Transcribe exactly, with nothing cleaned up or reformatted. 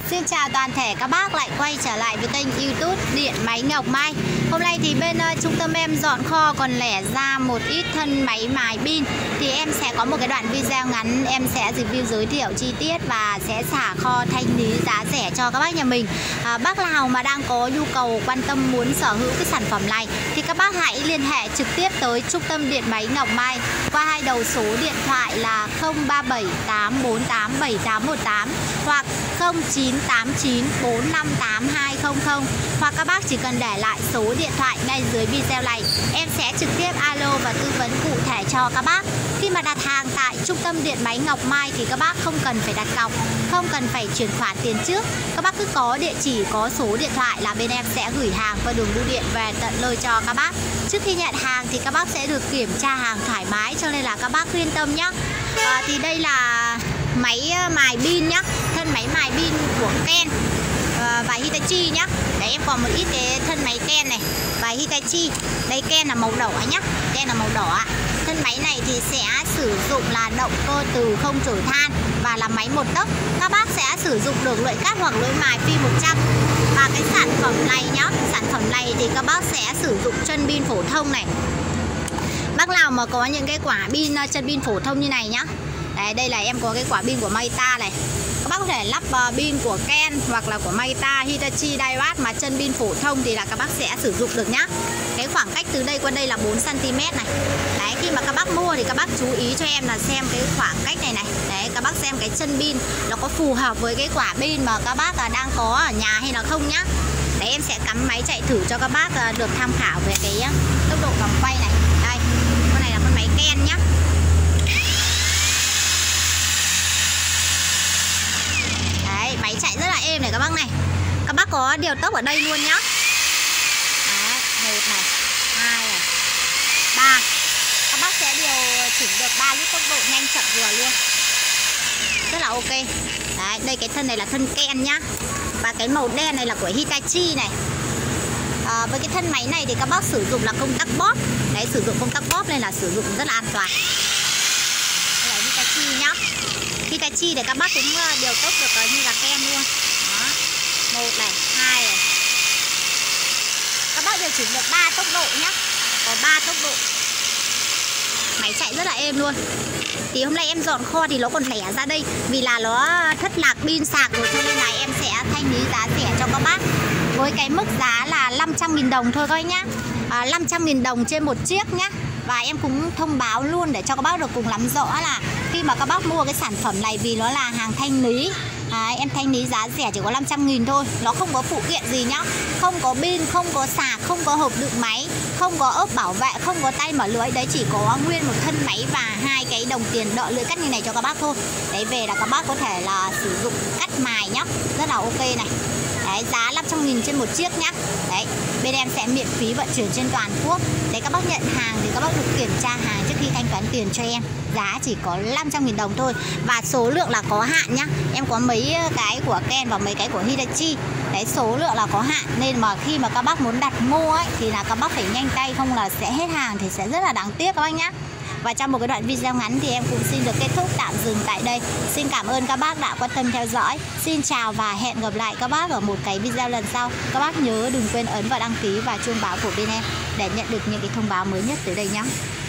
Xin chào toàn thể các bác lại quay trở lại với kênh YouTube Điện Máy Ngọc Mai. Hôm nay thì bên uh, trung tâm em dọn kho còn lẻ ra một ít thân máy mài pin. Thì em sẽ có một cái đoạn video ngắn em sẽ review giới thiệu chi tiết và sẽ xả kho thanh lý giá rẻ cho các bác nhà mình. à, Bác nào mà đang có nhu cầu quan tâm muốn sở hữu cái sản phẩm này thì các bác hãy liên hệ trực tiếp tới trung tâm Điện Máy Ngọc Mai qua hai đầu số điện thoại là không ba bảy tám bốn tám bảy tám một tám hoặc không chín tám chín bốn năm tám hai không không, hoặc các bác chỉ cần để lại số điện thoại ngay dưới video này, em sẽ trực tiếp alo và tư vấn cụ thể cho các bác. Khi mà đặt hàng tại trung tâm Điện Máy Ngọc Mai thì các bác không cần phải đặt cọc, không cần phải chuyển khoản tiền trước. Các bác cứ có địa chỉ, có số điện thoại là bên em sẽ gửi hàng qua đường bưu điện về tận nơi cho các bác. Trước khi nhận hàng thì các bác sẽ được kiểm tra hàng thoải mái, cho nên là các bác yên tâm nhé. à, Thì đây là máy mài pin nhá, thân máy mài pin của Ken và Hitachi nhá. Đấy, em còn một ít cái thân máy Ken này và Hitachi. Đây, Ken là màu đỏ nhá, Ken là màu đỏ. Thân máy này thì sẽ sử dụng là động cơ từ không chổi than và là máy một tấc. Các bác sẽ sử dụng được lưỡi cắt hoặc lưỡi mài phi một trăm. Và cái sản phẩm này nhá, sản phẩm này thì các bác sẽ sử dụng chân pin phổ thông này. Bác nào mà có những cái quả pin chân pin phổ thông như này nhá. Đấy, đây là em có cái quả pin của Mayta này. Các bác có thể lắp uh, pin của Ken hoặc là của Mayta, Hitachi, Daiwa mà chân pin phổ thông thì là các bác sẽ sử dụng được nhá. Cái khoảng cách từ đây qua đây là bốn xăng ti mét này. Đấy, khi mà các bác mua thì các bác chú ý cho em là xem cái khoảng cách này này. Đấy, các bác xem cái chân pin nó có phù hợp với cái quả pin mà các bác uh, đang có ở nhà hay là không nhá. Đấy, em sẽ cắm máy chạy thử cho các bác uh, được tham khảo về cái uh, tốc độ vòng quay này. Đây, con này là con máy Ken nhá. Máy chạy rất là êm này các bác này. Các bác có điều tốc ở đây luôn nhá. Đấy, một này, hai này, ba. Các bác sẽ điều chỉnh được ba lít tốc độ nhanh chậm vừa luôn. Rất là ok. Đấy, đây cái thân này là thân Ken nhá. Và cái màu đen này là của Hitachi này. à, Với cái thân máy này thì các bác sử dụng là công tắc bóp. Đấy, sử dụng công tắc bóp nên là sử dụng rất là an toàn. Đây là Hitachi nhá. Hitachi để các bác cũng điều tốc được như là Ken luôn. Đó. Một này, hai này. Các bác điều chỉnh được ba tốc độ nhá. Có ba tốc độ. Máy chạy rất là êm luôn. Thì hôm nay em dọn kho thì nó còn lẻ ra đây vì là nó thất lạc pin sạc rồi, cho nên là em sẽ thanh lý giá rẻ cho các bác với cái mức giá là năm trăm nghìn đồng thôi coi nhá. à, năm trăm nghìn đồng trên một chiếc nhá. Và em cũng thông báo luôn để cho các bác được cùng nắm rõ là khi mà các bác mua cái sản phẩm này, vì nó là hàng thanh lý, à, em thanh lý giá rẻ chỉ có năm trăm nghìn thôi. Nó không có phụ kiện gì nhá. Không có pin, không có sạc, không có hộp đựng máy, không có ốp bảo vệ, không có tay mở lưới. Đấy, chỉ có nguyên một thân máy và hai cái đồng tiền đỡ lưỡi cắt như này cho các bác thôi. Đấy, về là các bác có thể là sử dụng cắt mài nhá. Rất là ok này. Đấy, giá năm trăm nghìn trên một chiếc nhá. Đấy, bên em sẽ miễn phí vận chuyển trên toàn quốc. Để các bác nhận hàng thì các bác được kiểm tra hàng trước khi thanh toán tiền cho em. Giá chỉ có năm trăm nghìn đồng thôi. Và số lượng là có hạn nhá. Em có mấy cái của Ken và mấy cái của Hitachi. Đấy, số lượng là có hạn. Nên mà khi mà các bác muốn đặt mua ấy thì là các bác phải nhanh tay, không là sẽ hết hàng thì sẽ rất là đáng tiếc các bác nhá. Và trong một cái đoạn video ngắn thì em cũng xin được kết thúc tạm dừng tại đây. Xin cảm ơn các bác đã quan tâm theo dõi. Xin chào và hẹn gặp lại các bác ở một cái video lần sau. Các bác nhớ đừng quên ấn vào đăng ký và chuông báo của bên em để nhận được những cái thông báo mới nhất tới đây nhé.